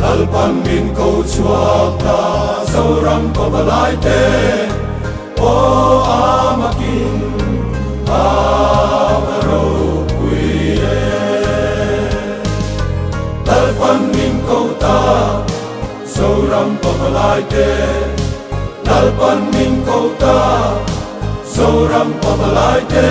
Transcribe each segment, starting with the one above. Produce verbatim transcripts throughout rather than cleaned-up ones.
lalpan min ko chuak ta zoram ko balai te o amakin avaro kuie lalpan min ko ta zoram ko balai te lalpan min ko ta zoram ko balai te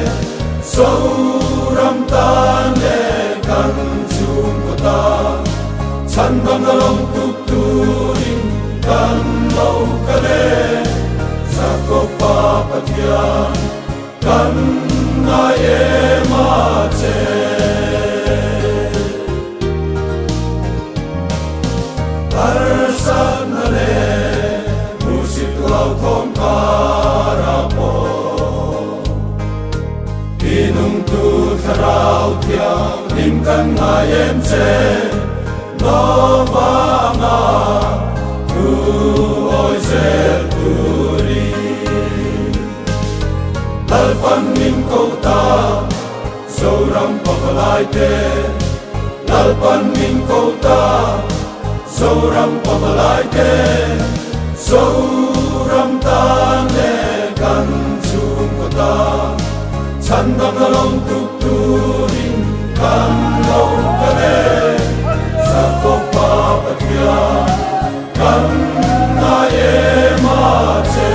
zoram tan le kan chung ko ta chan bang long tuk turin kan lo kale sa ko pa patia kan na e ma che arsan na le musik lau thom para po inung tu tharau thiang lim kan na em che no vanga tu oi zel turi lalpan min ko ta zoram pakalai te lalpan min ko ta zoram pakalai te zoram tan le kan chung ko ta chan dam long tuk turin kan lo kale sa ko pa patia kan na e ma che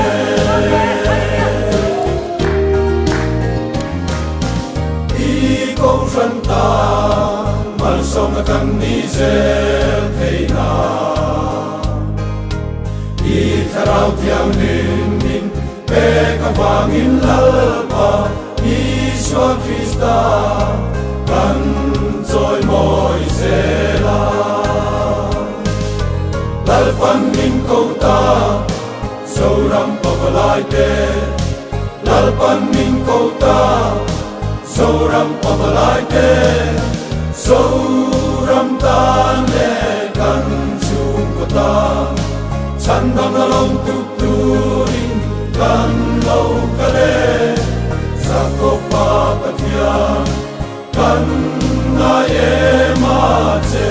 i ko ran ta mal som kan ni zel thei na i tharau thiang nin nin pe ka wangin lalpa i swa krista kan joy moi zela lalpan min ko ta zoram pakalai te lalpan min ko ta zoram pakalai te zoram tan le kan chung ko ta chan dam long tuk turin kan lo kale sa ko pa patia kan na e ma che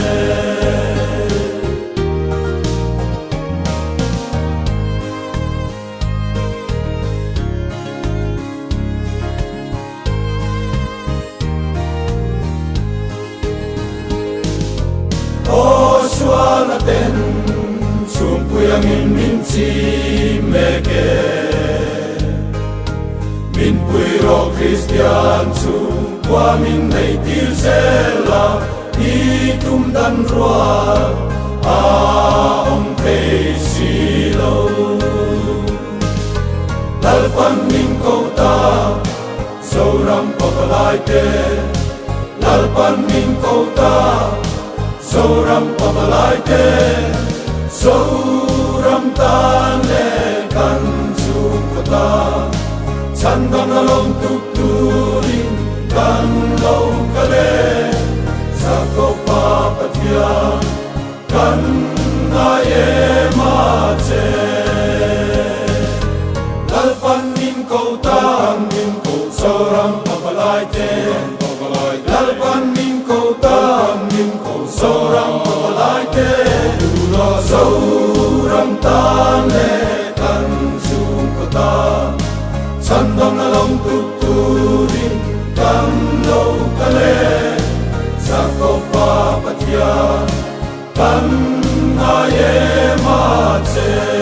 o suala ten chung puyang in min chi me ke min pui ro Christian chung qua min nei tir zela i tum dan roa a om thei si lo lalpan min ko ta zoram pakalai te lalpan min ko ta zoram pakalai te zoram tan le kan chung ko ta chan dam long tuk turin kan lo kale sa ko pa patia kan na e ma che lalpan min ko ta min ko zoram pakalai te lalpan min ko ta min ko zoram pakalai te zoram tan le kan chung ko ta chan dam long tuk turin kan lo kale sa ko pa patia kan na e ma che